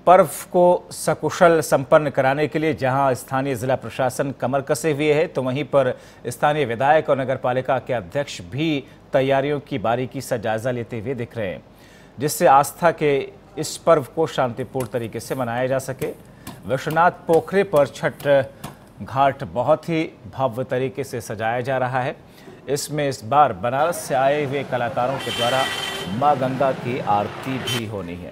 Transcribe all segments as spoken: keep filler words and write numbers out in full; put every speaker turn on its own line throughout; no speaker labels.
पर्व को सकुशल संपन्न कराने के लिए जहां स्थानीय जिला प्रशासन कमर कसे हुए है, तो वहीं पर स्थानीय विधायक और नगरपालिका के अध्यक्ष भी तैयारियों की बारीकी से जायजा लेते हुए दिख रहे हैं, जिससे आस्था के इस पर्व को शांतिपूर्ण तरीके से मनाया जा सके। विश्वनाथ पोखरे पर छठ घाट बहुत ही भव्य तरीके से सजाया जा रहा है। इसमें इस बार बनारस से आए हुए कलाकारों के द्वारा मां गंगा की आरती भी होनी है।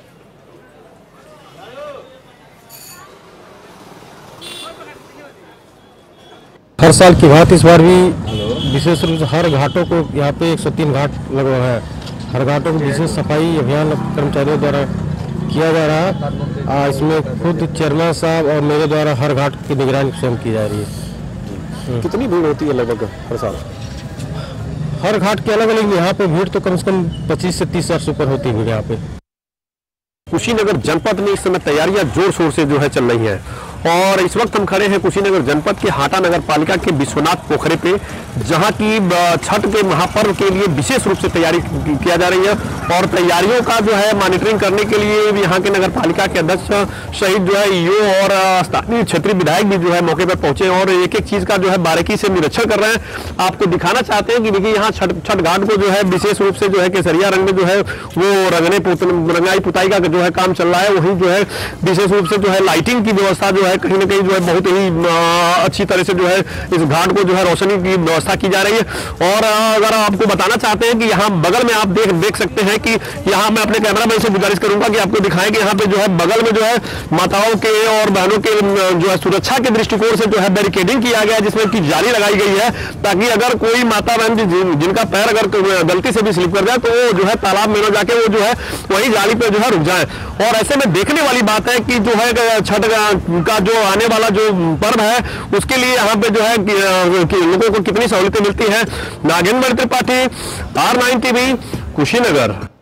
हर साल की भांति इस बार भी विशेष रूप से हर घाटों को यहाँ पे एक सौ तीन घाट लगा है। हर घाटों को विशेष सफाई अभियान कर्मचारियों द्वारा किया जा रहा है। आ, इसमें खुद चेयरमैन साहब और मेरे द्वारा हर घाट की निगरानी स्वयं की जा रही है।
कितनी भीड़ होती है लगभग हर साल?
हर घाट के अलग अलग, यहाँ पे भीड़ तो कम से कम पच्चीस से तीस हजार से ऊपर होती है यहाँ पे।
कुशीनगर जनपद में इस समय तैयारियां जोर शोर से जो है चल रही हैं और इस वक्त हम खड़े हैं कुशीनगर जनपद के हाटा नगर पालिका के विश्वनाथ पोखरे पे, जहां की छठ के महापर्व के लिए विशेष रूप से तैयारी किया जा रही है और तैयारियों का जो है मॉनिटरिंग करने के लिए यहाँ के नगर पालिका के अध्यक्ष सहित जो है ईओ और स्थानीय क्षेत्रीय विधायक भी जो है मौके पर पहुंचे और एक एक चीज का जो है बारीकी से निरीक्षण कर रहे हैं। आपको दिखाना चाहते हैं कि देखिए यहाँ छठ छठ घाट को जो है विशेष रूप से जो है केसरिया रंग में जो है वो रंगने रंगाई पुताई का जो है काम चल रहा है। वहीं जो है विशेष रूप से जो है लाइटिंग की व्यवस्था जो है कहीं ना कहीं जो है बहुत ही अच्छी तरह से जो है इस घाट को जो है रोशनी की व्यवस्था की जा रही है। और अगर आपको बताना चाहते हैं कि यहाँ बगल में आप देख देख सकते हैं कि यहाँ मैं अपने कैमरामैन से गुजारिश करूंगा कि आपको दिखाएं कि यहाँ पे जो है बगल में जो है माताओं के और बहनों के जो है सुरक्षा के दृष्टिकोण से जो है बैरिकेडिंग किया गया है, जिसमें की जाली लगाई गई है ताकि अगर कोई माता बहन जिन, जिनका पैर अगर गलती से भी स्लिप कर जाए तो वो जो है तालाब में न जाके वो जो है वही जाली पे जो है रुक जाए। और ऐसे में देखने वाली बात है कि जो है छठ का जो आने वाला जो पर्व है उसके लिए यहाँ पे जो है कि, कि लोगों को कितनी सहूलियतें मिलती है। Nagendra Tripathi, R nine TV, Kushinagar.